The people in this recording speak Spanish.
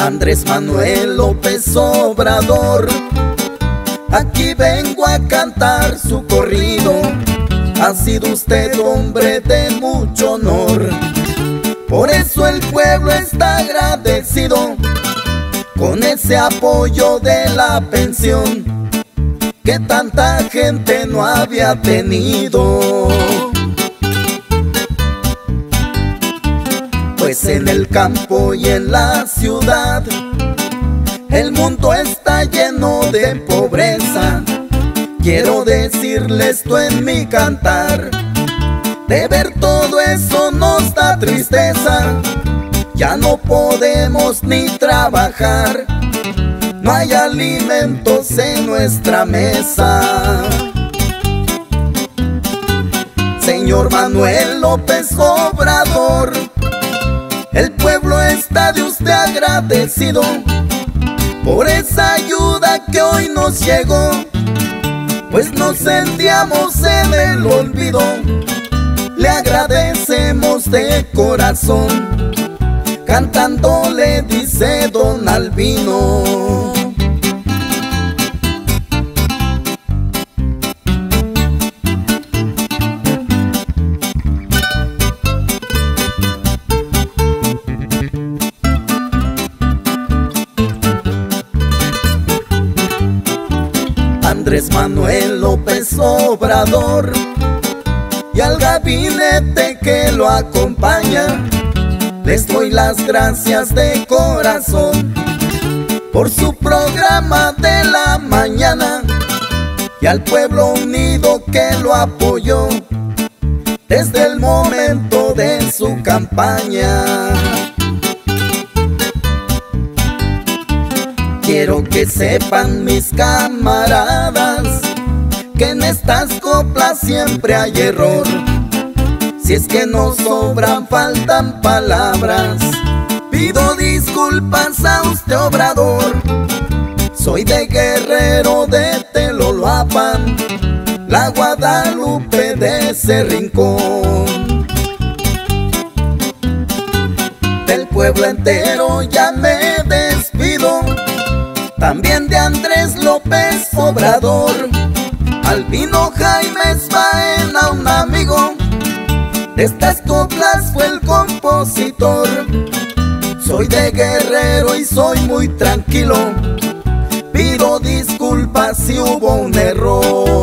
Andrés Manuel López Obrador, aquí vengo a cantar su corrido. Ha sido usted hombre de mucho honor, por eso el pueblo está agradecido con ese apoyo de la pensión que tanta gente no había tenido. Pues en el campo y en la ciudad el mundo está lleno de pobreza. Quiero decirle esto en mi cantar, de ver todo eso nos da tristeza. Ya no podemos ni trabajar, no hay alimentos en nuestra mesa. Señor Manuel López Obrador, el pueblo está de usted agradecido por esa ayuda que hoy nos llegó, pues nos sentíamos en el olvido. Le agradecemos de corazón, cantando le dice don Albino. Andrés Manuel López Obrador y al gabinete que lo acompaña, les doy las gracias de corazón por su programa de la mañana y al pueblo unido que lo apoyó desde el momento de su campaña. Quiero que sepan mis camaradas que en estas coplas siempre hay error. Si es que nos sobran, faltan palabras, pido disculpas a usted, Obrador. Soy de Guerrero, de Teloloapan, la Guadalupe de ese rincón. Del pueblo entero ya me despido, también de Andrés López Obrador. Albino Jaime Baena, un amigo de estas coplas, fue el compositor. Soy de Guerrero y soy muy tranquilo, pido disculpas si hubo un error.